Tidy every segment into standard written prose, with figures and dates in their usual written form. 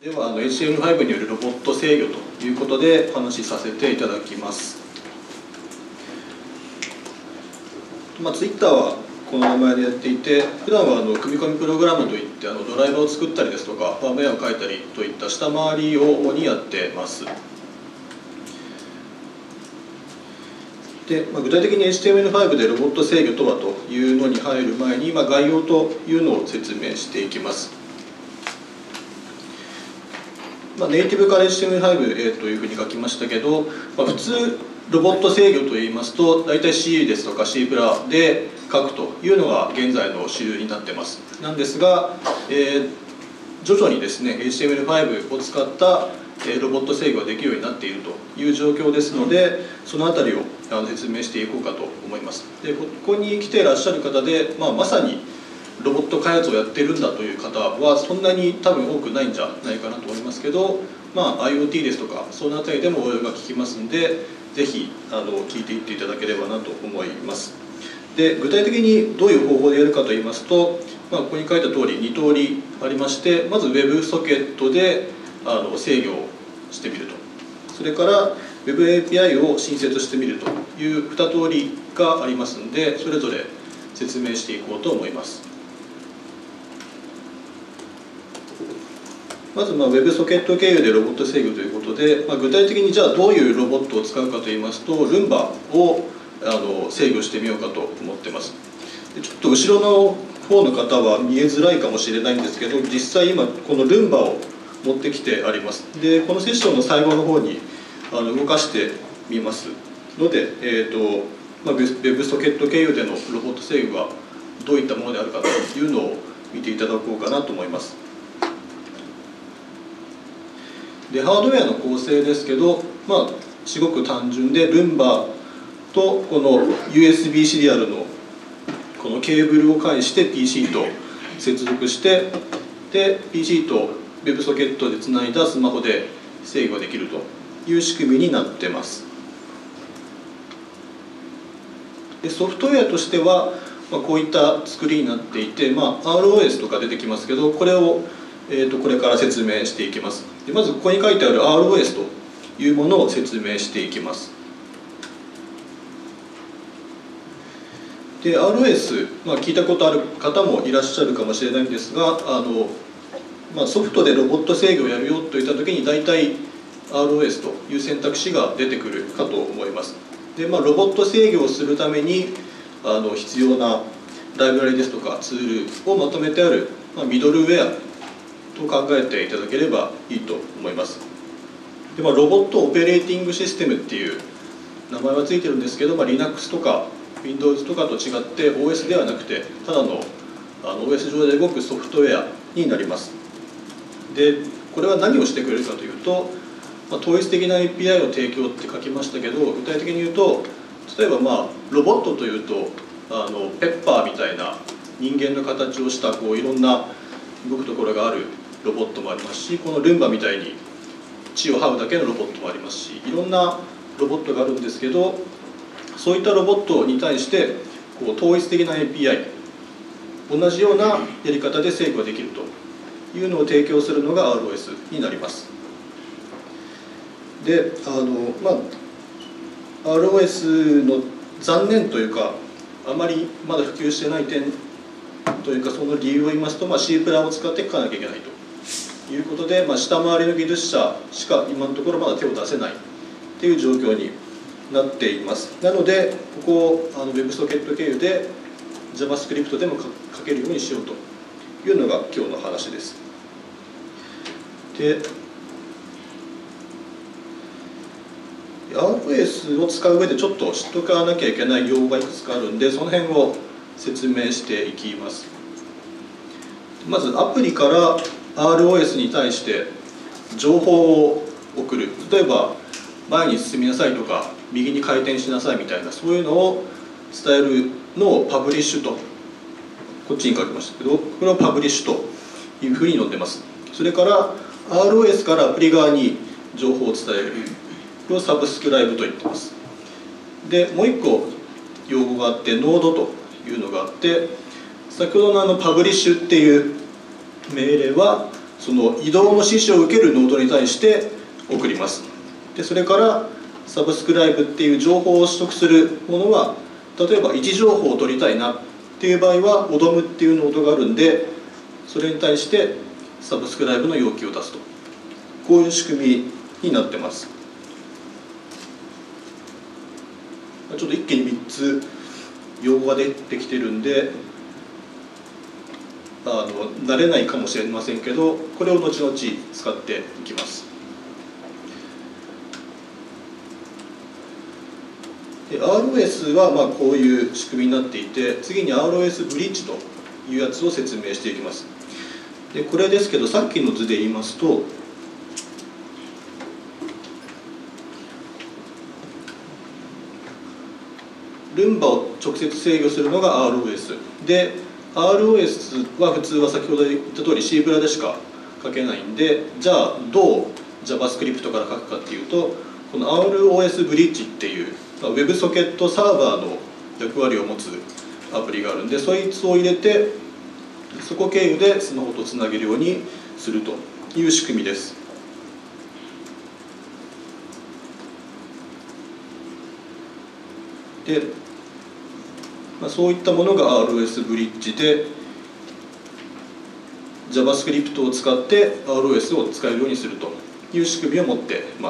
ではHTML5 によるロボット制御ということでお話しさせていただきます。Twitter はこの名前でやっていて、普段は組み込みプログラムといってドライバーを作ったりですとかファームウェアを書いたりといった下回りを主にやってます。で具体的に HTML5 でロボット制御とはというのに入る前に概要というのを説明していきます。ネイティブから HTML5 というふうに書きましたけど、普通ロボット制御といいますと大体 C ですとか C プラで書くというのが現在の主流になってます。なんですが、徐々にですね HTML5 を使ったロボット制御ができるようになっているという状況ですので、そのあたりを説明していこうかと思います。でここに来ていらっしゃる方で、まさにロボット開発をやってるんだという方はそんなに多分多くないんじゃないかなと思いますけど、IoT ですとかそのあたりでも応用が効きますんで、ぜひ聞いていっていただければなと思います。で具体的にどういう方法でやるかといいますと、ここに書いた通り2通りありまして、まず Web ソケットで制御をしてみると、それから Web API を新設してみるという2通りがありますので、それぞれ説明していこうと思います。まずWeb ソケット経由でロボット制御ということで、具体的にじゃあどういうロボットを使うかといいますと、ルンバを制御してみようかと思ってます。ちょっと後ろの方の方は見えづらいかもしれないんですけど、実際今このルンバを持ってきてあります。でこのセッションの最後の方に動かしてみますので、Web ソケット経由でのロボット制御がどういったものであるかというのを見ていただこうかなと思います。でハードウェアの構成ですけど、すごく単純で、ルンバとこの USB シリアルのこのケーブルを介して PC と接続して、で PC と Web ソケットでつないだスマホで制御できるという仕組みになってます。でソフトウェアとしては、こういった作りになっていて、ROS とか出てきますけど、これをこれから説明していきます。でまずここに書いてある ROS というものを説明していきます。で ROS、聞いたことある方もいらっしゃるかもしれないんですが、ソフトでロボット制御をやるよといった時に大体 ROS という選択肢が出てくるかと思います。でロボット制御をするために必要なライブラリですとかツールをまとめてある、ミドルウェアと考えていただければいいと思います。でロボットオペレーティングシステムっていう名前はついてるんですけど、Linux とか Windows とかと違って OS ではなくて、ただのOS 上で動くソフトウェアになります。でこれは何をしてくれるかというと、統一的な API を提供って書きましたけど、具体的に言うと、例えばロボットというとペッパーみたいな人間の形をしたいろんな動くところがあるロボットもありますし、このルンバみたいに血を這うだけのロボットもありますし、いろんなロボットがあるんですけど、そういったロボットに対して統一的な API、 同じようなやり方で制御できるというのを提供するのが ROS になります。でROS の残念というか、あまりまだ普及してない点というか、その理由を言いますと、C プラを使って書かなきゃいけないということで、下回りの技術者しか今のところまだ手を出せないという状況になっています。なのでここをWeb ソケット経由で JavaScript でも書けるようにしようというのが今日の話です。で ROS を使う上でちょっと知っておかなきゃいけない用語がいくつかあるんで、その辺を説明していきます。まずアプリから ROS に対して情報を送る。例えば前に進みなさいとか右に回転しなさいみたいな、そういうのを伝えるのをパブリッシュと、こっちに書きましたけど、これをパブリッシュというふうに載ってます。それから ROS からアプリ側に情報を伝える、これをサブスクライブと言ってます。でもう一個用語があって、ノードというのがあって、先ほどのパブリッシュっていう命令はその移動の指示を受けるノードに対して送ります。でそれからサブスクライブっていう情報を取得するものは、例えば位置情報を取りたいなっていう場合は ODOM っていうノードがあるんで、それに対してサブスクライブの要求を出すと、こういう仕組みになってます。ちょっと一気に3つ用語が出てきてるんで慣れないかもしれませんけど、これを後々使っていきます。で ROS はまあこういう仕組みになっていて、次に ROS ブリッジというやつを説明していきます。でこれですけど、さっきの図で言いますと、ルンバを直接制御するのが ROS で、 ROS は普通は先ほど言った通り C プラでしか書けないんで、じゃあどう JavaScript から書くかっていうと、この ROS ブリッジっていう WebSocket サーバーの役割を持つアプリがあるんで、そいつを入れてそこ経由でスマホとつなげるようにするという仕組みです。でそういったものが ROS ブリッジで JavaScript を使って ROS を使えるようにするという仕組みを持っています。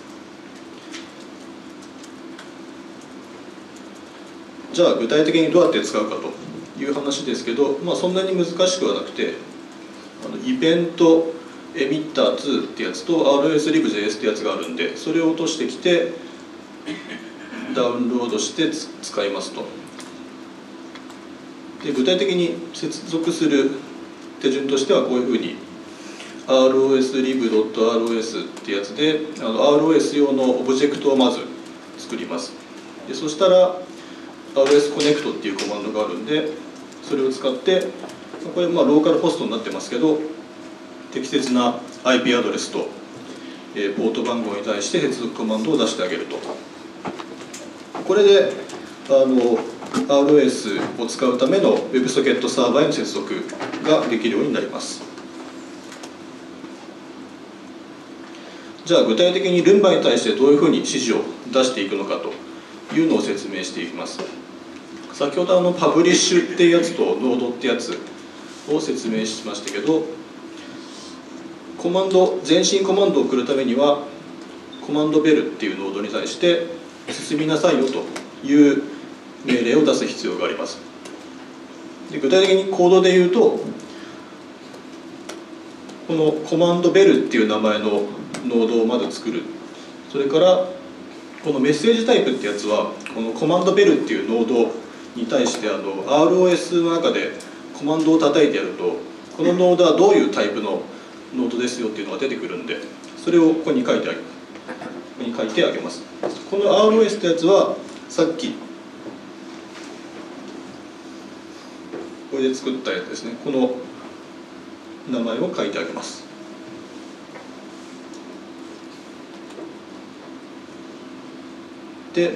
じゃあ具体的にどうやって使うかという話ですけど、そんなに難しくはなくて、イベントエミッター2ってやつと ROSLibJS ってやつがあるんで、それを落としてきてダウンロードして使いますと。で具体的に接続する手順としてはこういうふうに ROSlib.ros ってやつでROS 用のオブジェクトをまず作ります。でそしたら ROSConnect っていうコマンドがあるんで、それを使ってこれローカルホストになってますけど、適切な IP アドレスとポート番号に対して接続コマンドを出してあげると。これでROS を使うための WebSocket サーバーへの接続ができるようになります。じゃあ具体的にルンバに対してどういうふうに指示を出していくのかというのを説明していきます。先ほどパブリッシュっていうやつとノードってやつを説明しましたけど、コマンド前進コマンドを送るためにはコマンドベルっていうノードに対して進みなさいよという命令を出す必要があります。で具体的にコードで言うと、このコマンドベルっていう名前のノードをまず作る。それからこのメッセージタイプってやつはこのコマンドベルっていうノードに対してROS の中でコマンドを叩いてやると、このノードはどういうタイプのノードですよっていうのが出てくるんで、それをここに書いてあげます。この ROS ってやつはさっきこれで作ったやつですね。この名前を書いてあげます。で、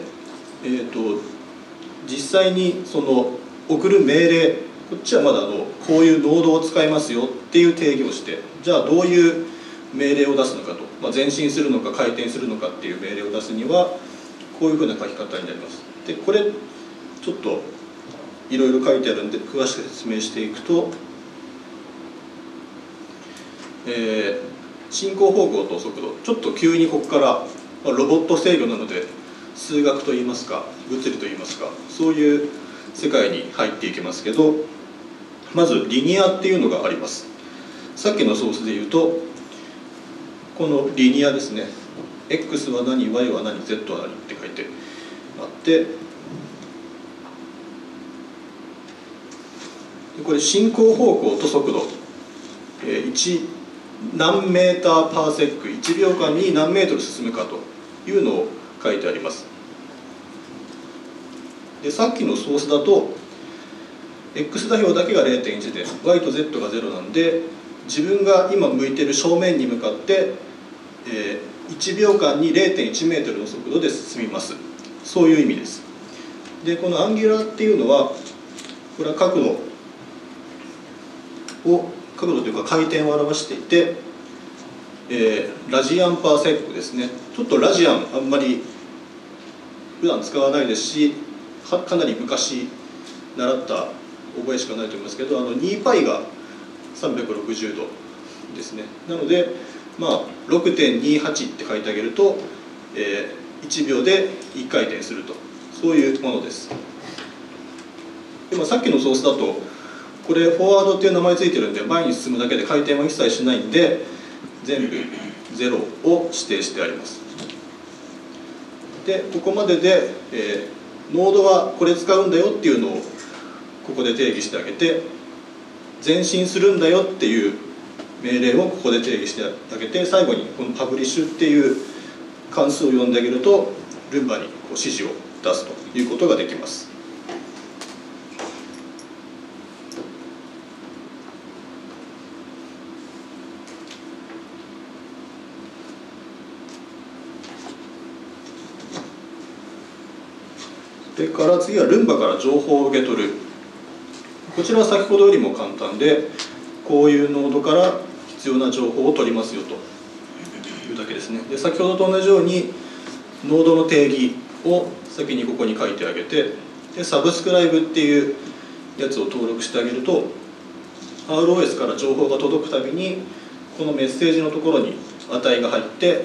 実際にその送る命令、こっちはまだこういうノードを使いますよっていう定義をして、じゃあどういう命令を出すのかと、前進するのか回転するのかっていう命令を出すにはこういうふうな書き方になります。でこれちょっといろいろ書いてあるんで詳しく説明していくと、進行方向と速度、ちょっと急にここからロボット制御なので数学といいますか物理といいますか、そういう世界に入っていきますけど、まずリニアっていうのがあります。さっきのソースで言うとこのリニアですね、 X は何 Y は何 Z は何って書いてあって、これ進行方向と速度、何メーターパーセック、1秒間に何メートル進むかというのを書いてあります。でさっきのソースだと X 座標だけが 0.1 で Y と Z が0なんで、自分が今向いてる正面に向かって、1秒間に 0.1 メートルの速度で進みます。そういう意味です。でこのアンギュラーっていうのは、これは角度を角度というか回転を表していて、ラジアンパーセックですね。ちょっとラジアンあんまり普段使わないですし、かなり昔習った覚えしかないと思いますけど、2π が360度ですね。なので、6.28 って書いてあげると、1秒で1回転すると、そういうものです。でさっきのソースだと、これフォワードっていう名前ついてるんで、前に進むだけで回転は一切しないんで、全部0を指定してあります。でここまでで、ノードはこれ使うんだよっていうのをここで定義してあげて、前進するんだよっていう命令をここで定義してあげて、最後にこのパブリッシュっていう関数を呼んであげると、ルンバに指示を出すということができます。それから次はルンバから情報を受け取る。こちらは先ほどよりも簡単で、こういうノードから必要な情報を取りますよというだけですね。で先ほどと同じようにノードの定義を先にここに書いてあげて、でサブスクライブっていうやつを登録してあげると、 ROS から情報が届くたびにこのメッセージのところに値が入って、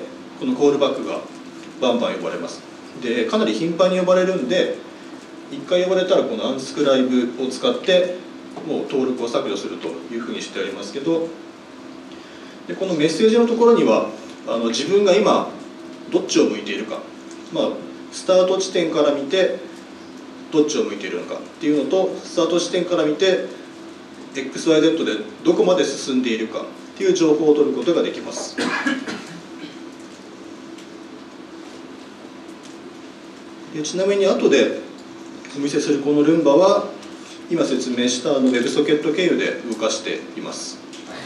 このコールバックがバンバン呼ばれます。でかなり頻繁に呼ばれるんで、1回呼ばれたらこのアンスクライブを使ってもう登録を削除するというふうにしてありますけど、でこのメッセージのところには自分が今どっちを向いているか、スタート地点から見てどっちを向いているのかっていうのと、スタート地点から見て XYZ でどこまで進んでいるかっていう情報を取ることができます。でちなみに後でお見せするこのルンバは、今説明したWebSocket 経由で動かしています。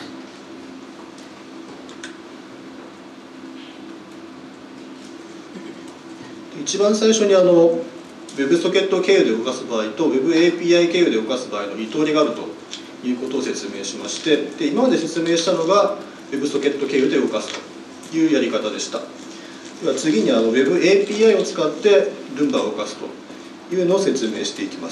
一番最初にWebSocket 経由で動かす場合と WebAPI 経由で動かす場合の2通りがあるということを説明しまして、で今まで説明したのが WebSocket 経由で動かすというやり方でした。では次にWebAPI を使ってルンバを動かすというのを説明していきます。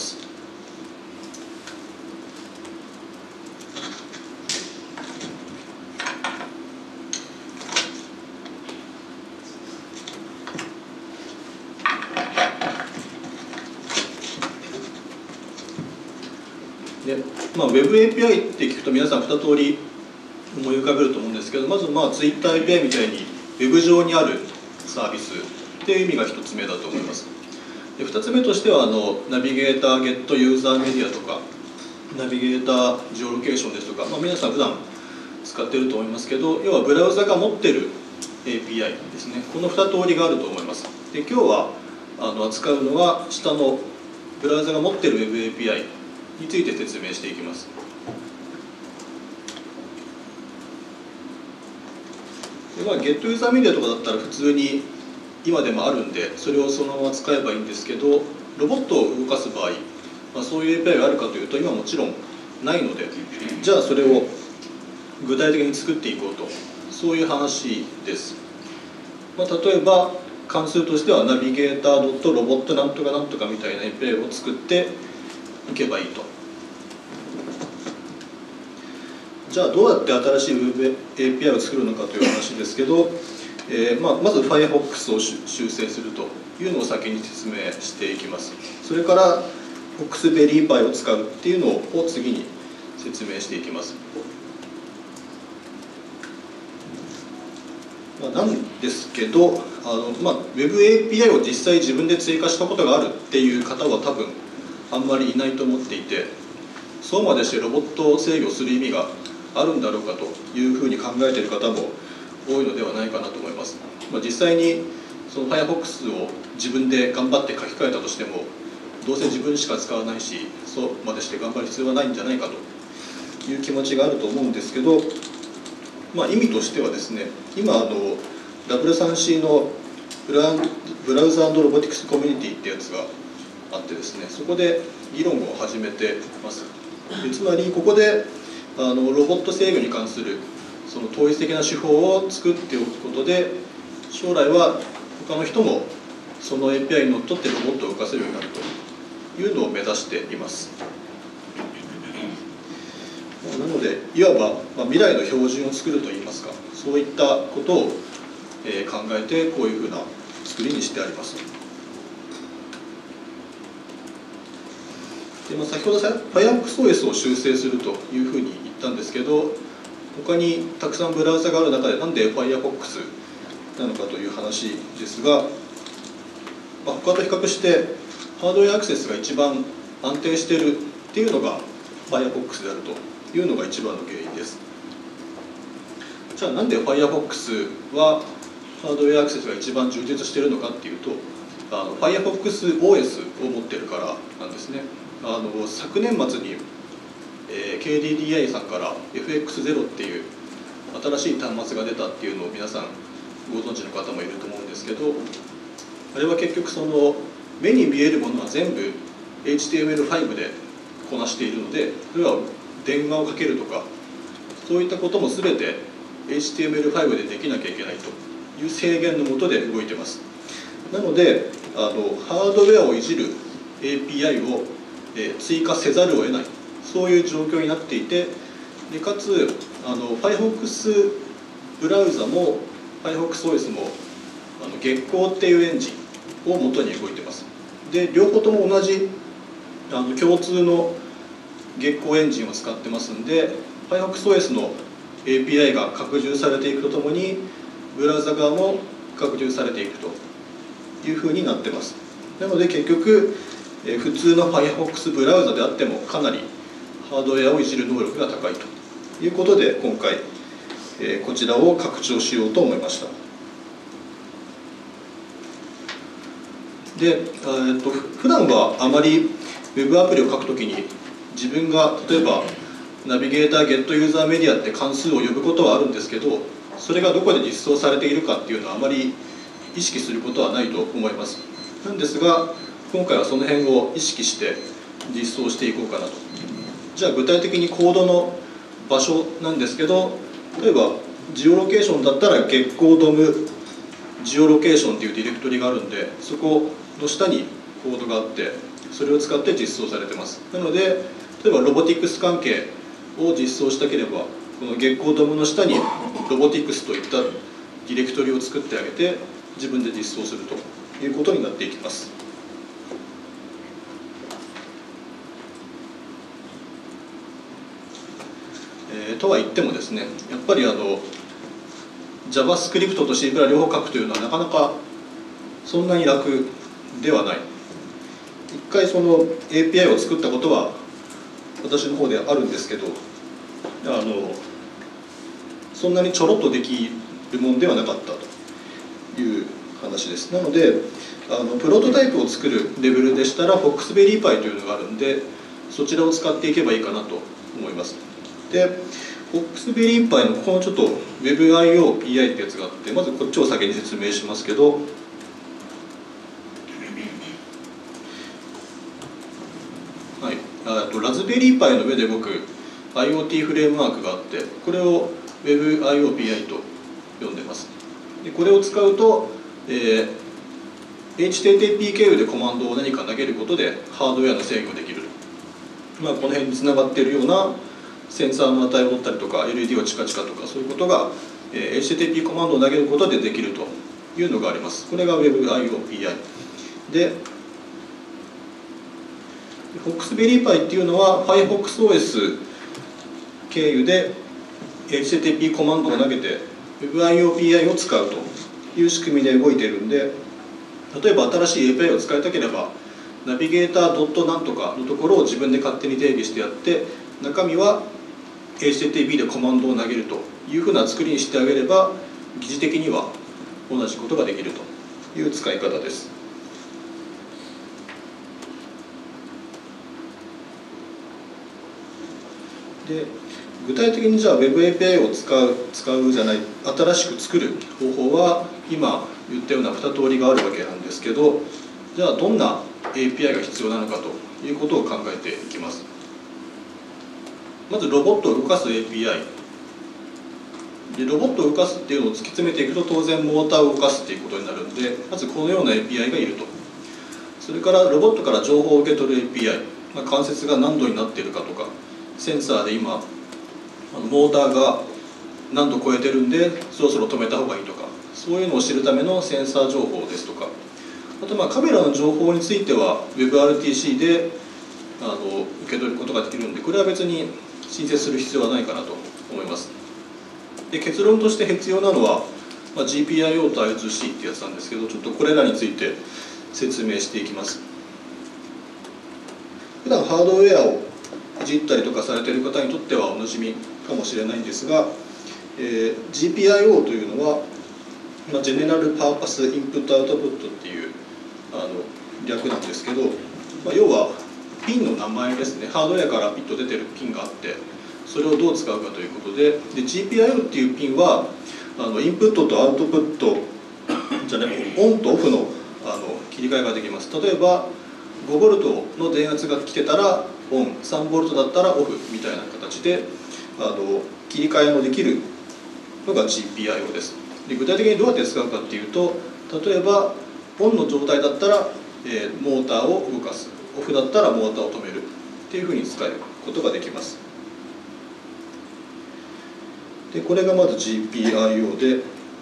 でWebAPI って聞くと皆さん2通り思い浮かべると思うんですけど、まずTwitter API みたいに Web 上にあるサービスっていう意味が1つ目だと思います。で2つ目としてはナビゲーターゲットユーザーメディアとかナビゲータージオロケーションですとか、皆さん普段使ってると思いますけど、要はブラウザが持ってる API ですね。この2通りがあると思います。で今日は扱うのは下のブラウザが持ってる WebAPI について説明していきます。でGet ユーザーメディアとかだったら普通に今でもあるんで、それをそのまま使えばいいんですけど、ロボットを動かす場合、そういう API があるかというと今もちろんないので、じゃあそれを具体的に作っていこうと、そういう話です。例えば関数としてはナビゲーターロボットなんとかなんとかみたいな API を作っていけばいいと。じゃあどうやって新しい WebAPI を作るのかという話ですけど、まず Firefox を修正するというのを先に説明していきます。それから Foxberry を使うっていうのを次に説明していきます。なんですけどWebAPI を実際自分で追加したことがあるっていう方は多分あんまりいないと思っていて、そうまでしてロボットを制御する意味があるんだろうかというふうに考えている方も多いのではないかなと思います。実際にその Firefox を自分で頑張って書き換えたとしても、どうせ自分しか使わないし、そうまでして頑張る必要はないんじゃないかという気持ちがあると思うんですけど、意味としてはですね、今W3C のブラウザ&ロボティクスコミュニティってやつがあってですね、そこで議論を始めてます。でつまりここでロボット制御に関するその統一的な手法を作っておくことで、将来は他の人もその API にのっとってロボットを動かせるようになるというのを目指しています。なのでいわば未来の標準を作るといいますか、そういったことを考えてこういうふうな作りにしてあります。で先ほど FirefoxOS を修正するというふうに言ったんですけど、他にたくさんブラウザがある中でなんで Firefox なのかという話ですが、他と比較してハードウェアアクセスが一番安定しているっていうのが Firefox であるというのが一番の原因です。じゃあなんで Firefox はハードウェアアクセスが一番充実しているのかっていうと、FirefoxOS を持ってるからなんですね。昨年末に、KDDI さんから FX0 っていう新しい端末が出たっていうのを皆さんご存知の方もいると思うんですけど、あれは結局その目に見えるものは全部 HTML5 でこなしているので、例えば電話をかけるとかそういったことも全て HTML5 でできなきゃいけないという制限の下で動いてます。なのでハードウェアをいじる API を追加せざるを得ない、そういう状況になっていて、でかつFirefox ブラウザも FirefoxOS も月光っていうエンジンを元に動いてます。で両方とも同じ共通の月光エンジンを使ってますんで、 FirefoxOS の API が拡充されていくとともにブラウザ側も拡充されていくというふうになってます。なので結局普通の Firefox ブラウザであってもかなりハードウェアをいじる能力が高いということで、今回こちらを拡張しようと思いました。で普段はあまり Web アプリを書くときに自分が例えばナビゲーター Get ユーザーメディアって関数を呼ぶことはあるんですけど、それがどこで実装されているかっていうのはあまり意識することはないと思います。なんですが今回はその辺を意識して実装していこうかなと。じゃあ具体的にコードの場所なんですけど、例えばジオロケーションだったら月光ドムジオロケーションっていうディレクトリがあるんで、そこの下にコードがあってそれを使って実装されてます。なので例えばロボティクス関係を実装したければこの月光ドムの下にロボティクスといったディレクトリを作ってあげて自分で実装するということになっていきます。とは言ってもですね、やっぱりJavaScript と C 両方書くというのはなかなかそんなに楽ではない。一回その API を作ったことは私の方であるんですけど、そんなにちょろっとできるもんではなかったという話です。なのでプロトタイプを作るレベルでしたら Foxberry Py というのがあるんで、そちらを使っていけばいいかなと思います。で Foxberry Py のこのちょっと WebIO-PI ってやつがあって、まずこっちを先に説明しますけど、はい、ラズベリーパイの上で動く IoT フレームワークがあって、これを WebIO-PI と呼んでます。でこれを使うと、HTTP 経由でコマンドを何か投げることでハードウェアの制御ができる。この辺につながっているようなセンサーの値を取ったりとか LED をチカチカとかそういうことが、HTTP コマンドを投げることでできるというのがあります。これが WebIO-PI で、Foxberry Py っていうのは FirefoxOS 経由で HTTP コマンドを投げて WebIO-PI を使うという仕組みで動いているんで、例えば新しい API を使いたければナビゲータードットなんとかのところを自分で勝手に定義してやって、中身は HTTP でコマンドを投げるというふうな作りにしてあげれば疑似的には同じことができるという使い方です。で具体的にじゃあ Web API を使うじゃない、新しく作る方法は今言ったような2通りがあるわけなんですけど、じゃあどんな API が必要なのかということを考えていきます。 まずロボットを動かす API で、ロボットを動かすっていうのを突き詰めていくと当然モーターを動かすっていうことになるので、まずこのような API がいると。それからロボットから情報を受け取る API、関節が何度になっているかとか、センサーで今モーターが何度超えてるんでそろそろ止めた方がいいとか、そういうのを知るためのセンサー情報ですとか、あとカメラの情報については WebRTC で受け取ることができるんで、これは別に申請する必要はないかなと思います。で、結論として必要なのは、GPIO と I2C ってやつなんですけど、ちょっとこれらについて説明していきます。普段ハードウェアをいじったりとかされている方にとってはおなじみかもしれないんですが、GPIO というのは、ジェネラルパーパスインプットアウトプットっていう略なんですけど、要はピンの名前ですね。ハードウェアからピッと出てるピンがあって、それをどう使うかということで、GPIO っていうピンはインプットとアウトプットじゃなくてオンとオフの切り替えができます。例えば 5V の電圧が来てたらオン、3V だったらオフみたいな形で切り替えのできるのが GPIO です。で、具体的にどうやって使うかっていうと、例えばオンの状態だったら、モーターを動かす、オフだったらモーターを止めるっていうふうに使えることができます。で、これがまず GPIO で、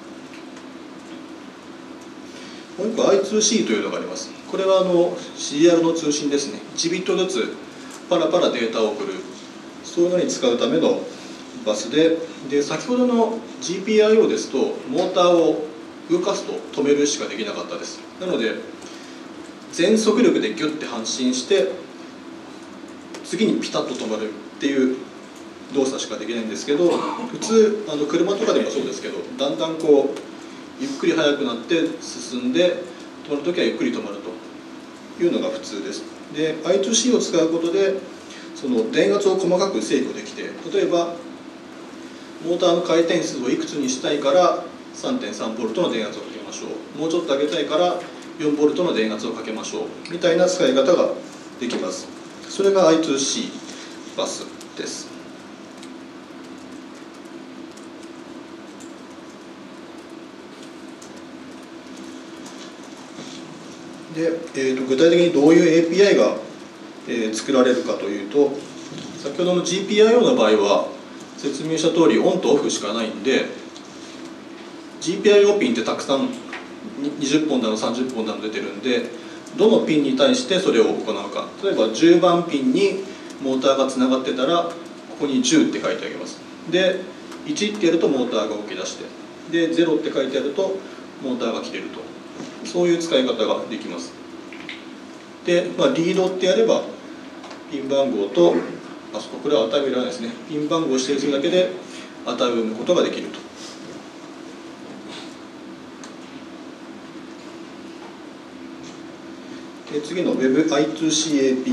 もう一個 I2C というのがあります。これはシリアルの通信ですね。1ビットずつパラパラデータを送る、そういうのに使うためのバスで、先ほどの GPIO ですとモーターを動かすと止めるしかできなかったです。なので全速力でギュッて発進して次にピタッと止まるっていう動作しかできないんですけど、普通車とかでもそうですけど、だんだんゆっくり速くなって進んで止まるときはゆっくり止まるというのが普通です。で、I2C を使うことでその電圧を細かく制御できて、例えばモーターの回転数をいくつにしたいから 3.3V の電圧をかけましょう、もうちょっと上げたいから 4V の電圧をかけましょうみたいな使い方ができます。それが I2C バスです。で、具体的にどういう API が、作られるかというと、先ほどの GPIO の場合は説明した通りオンとオフしかないんで、 GPIO ピンってたくさん20本だの30本だの出てるんで、どのピンに対してそれを行うか。例えば10番ピンにモーターがつながってたらここに10って書いてあげます。で1ってやるとモーターが動き出して、で0って書いてあるとモーターが切れると、そういう使い方ができます。で、リードってやればピン番号と、これは値をいらないですね。ピン番号を指定するだけで値を読むことができると。で、次の WebI2C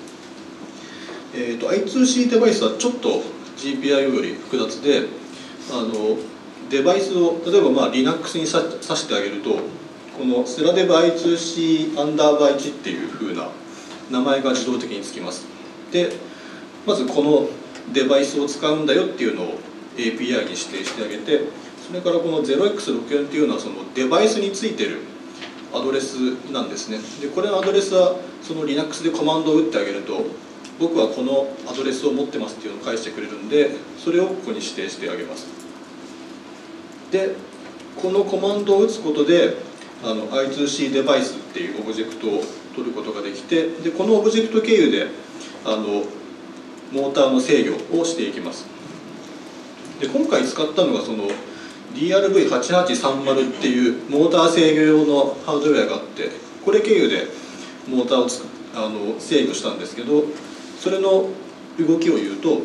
API。I2C デバイスはちょっと GPIO より複雑で、デバイスを例えばLinux に挿してあげると、このスラデブ I2C アンダーバー1っていう風な名前が自動的につきます。で、まずこのデバイスを使うんだよっていうのを API に指定してあげて、それからこの 0x64 っていうのはそのデバイスについてるアドレスなんですね。で、これのアドレスはその Linux でコマンドを打ってあげると、僕はこのアドレスを持ってますっていうのを返してくれるんで、それをここに指定してあげます。で、このコマンドを打つことでI2C デバイスっていうオブジェクトを取ることができて、でこのオブジェクト経由でモーターの制御をしていきます。で、今回使ったのがその DRV8830 っていうモーター制御用のハードウェアがあって、これ経由でモーターを制御したんですけど、それの動きを言うと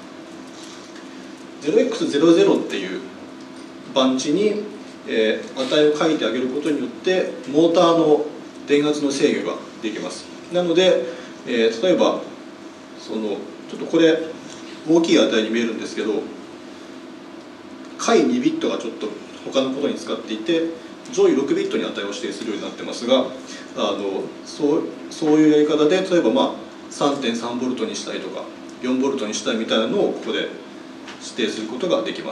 0x00 っていう番地に値を書いてあげることによってモーターの電圧の制御ができます。なので、例えばちょっとこれ大きい値に見えるんですけど、下位2ビットがちょっと他のことに使っていて、上位6ビットに値を指定するようになってますが、そういうやり方で例えば3.3V にしたいとか 4V にしたいみたいなのをここで指定することができます。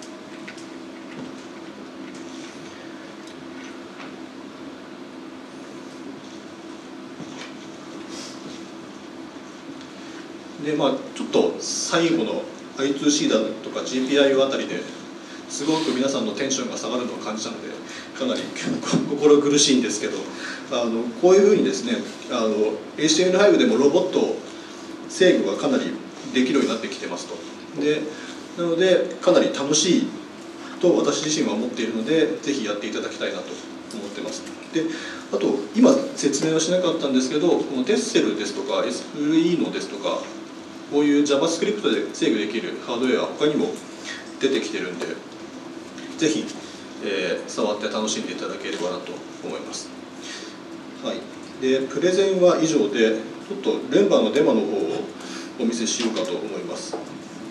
でちょっと最後の I2C だとか GPIO あたりですごく皆さんのテンションが下がるのを感じたのでかなり心苦しいんですけど、こういうふうにですねHTML5 でもロボット制御がかなりできるようになってきてますと。なのでかなり楽しいと私自身は思っているのでぜひやっていただきたいなと思ってます。であと今説明はしなかったんですけどこのテッセルですとか SVE のですとかこういう JavaScript で制御できるハードウェア他にも出てきてるんでぜひ、触って楽しんでいただければなと思います。はい、でプレゼンは以上でちょっとレンバーのデモの方をお見せしようかと思います。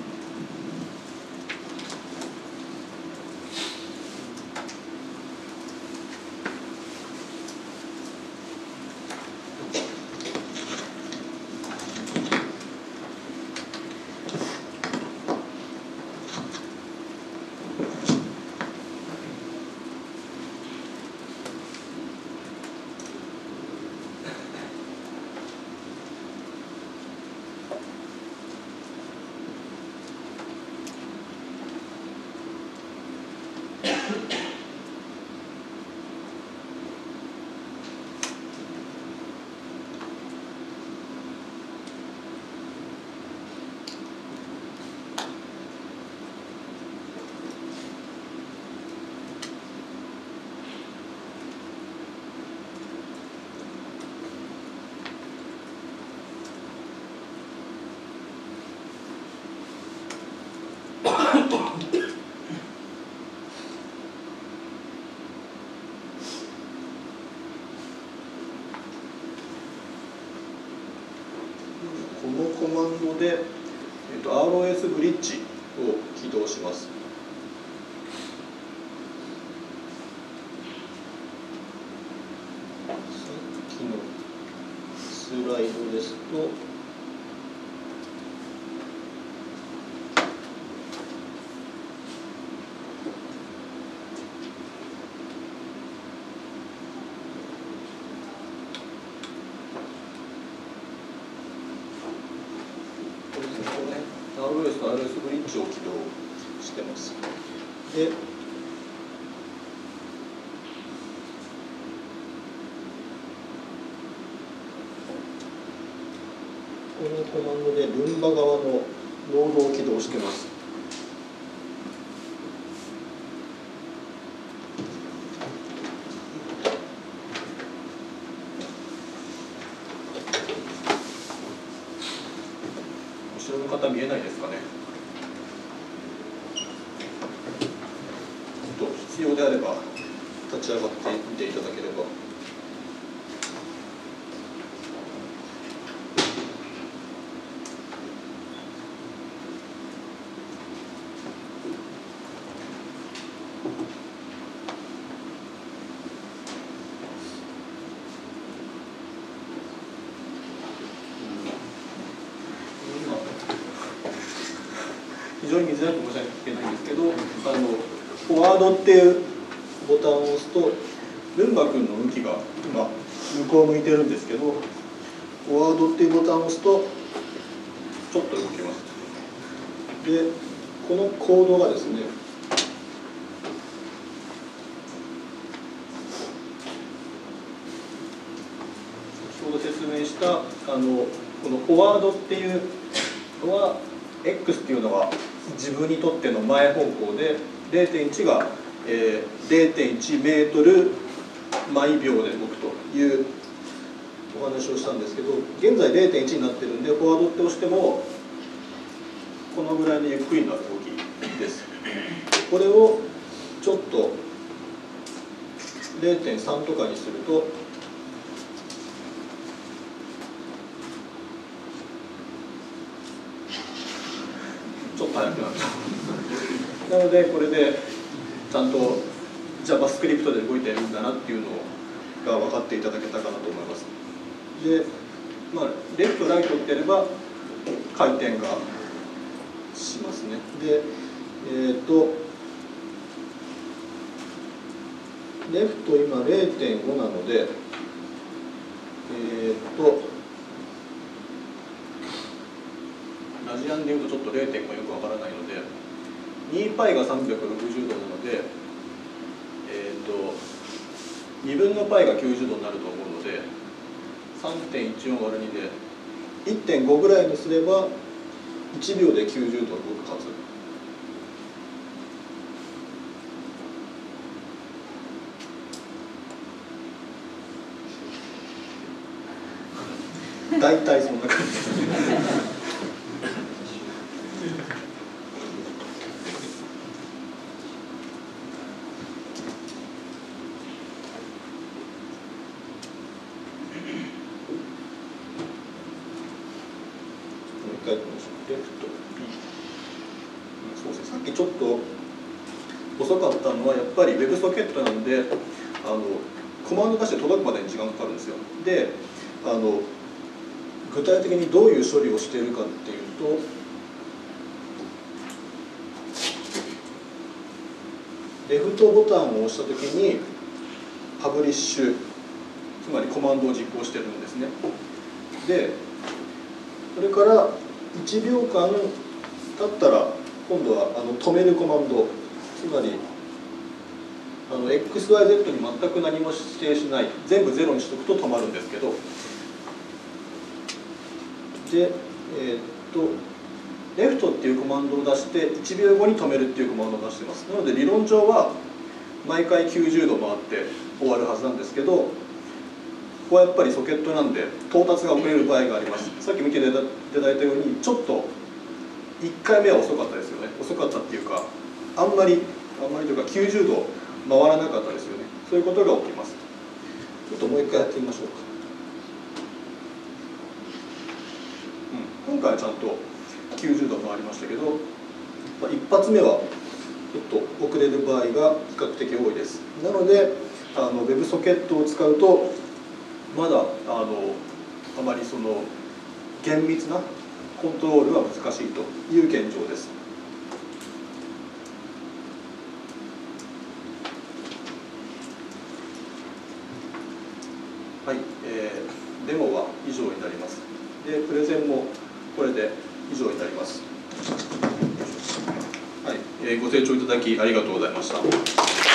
このコマンドで、ROS ブリッジを起動します。さっきのスライドですとROS と ROS ブリッジを起動してます。でこのコマンドでルンバ側のノードを起動してます。後ろの方見えないですかね。必要であれば立ち上がってみていただければ。非常に見づらく申し訳ないんですけど、フォワードっていうボタンを押すと、ルンバ君の向きが今向こう向いてるんですけど、フォワードっていうボタンを押すとちょっと動きます。で、このコードがですね、先ほど説明したこのフォワードっていうのは X っていうのは自分にとっての前方向で 0.1 が、0.1 メートル毎秒で動くというお話をしたんですけど、現在 0.1 になってるんでフォワードって押してもこのぐらいのゆっくりな動きです。これをちょっと 0.3 とかにするとちょっと速くなった。なのでこれでちゃんと JavaScript で動いてるんだなっていうのが分かっていただけたかなと思います。で、レフトライトってやれば回転がしますね。で、レフト今 0.5 なので、ラジアンでいうとちょっと 0.5 よくわからないので、2π が360度なので、2分の π が90度になると思うので、3.14 割る2で 1.5 ぐらいにすれば1秒で90度動くはず。大体そんな感じですね。レフト B、そうですね、さっきちょっと遅かったのはやっぱり Web ソケットなんでコマンド出して届くまでに時間かかるんですよ。で具体的にどういう処理をしているかっていうと、レフトボタンを押したときにパブリッシュ、つまりコマンドを実行してるんですね。でそれから1秒間経ったら今度は止めるコマンド、つまりXYZ に全く何も指定しない、全部ゼロにしておくと止まるんですけど、でレフトっていうコマンドを出して1秒後に止めるっていうコマンドを出してます。なので理論上は毎回90度回って終わるはずなんですけど、ここはやっぱりソケットなんで到達が遅れる場合があります。さっき見ていただいたようにちょっと1回目は遅かったですよね。遅かったっていうかあんまりというか90度回らなかったですよね。そういうことが起きます。ちょっともう一回やってみましょうか。今回はちゃんと90度回りましたけど、一発目はちょっと遅れる場合が比較的多いです。なのでWeb ソケットを使うとまだあまりその厳密なコントロールは難しいという現状です。はい、デモは以上になります。で、プレゼンもこれで以上になります。はい、ご清聴いただきありがとうございました。